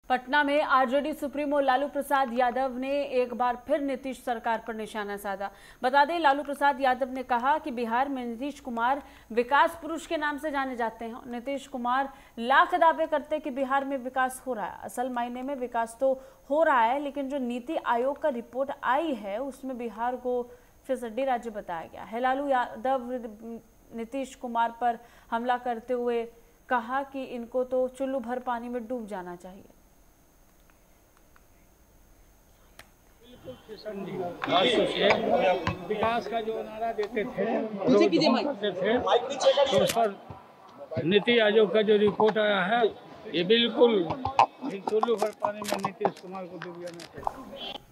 पटना में RJD supremo Lalu Prasad Yadav ने एक बार फिर नीतीश सरकार पर निशाना साधा। बता दें, लालू प्रसाद यादव ने कहा कि बिहार में नीतीश कुमार विकास पुरुष के नाम से जाने जाते हैं। नीतीश कुमार लाख दावे करते कि बिहार में विकास हो रहा है। असल मायने में विकास तो हो रहा है, लेकिन जो नीति आयोग का रिपोर्ट आई है उसमें बिहार को फिसड्डी राज्य बताया गया है। लालू यादव नीतीश कुमार पर हमला करते हुए कहा कि इनको तो चुल्लू भर पानी में डूब जाना चाहिए। विकास का जो नारा देते थे तो उस पर नीति आयोग का जो रिपोर्ट आया है ये बिल्कुल चुल्लू भर पानी में नीतीश कुमार को डूब जाना चाहिए।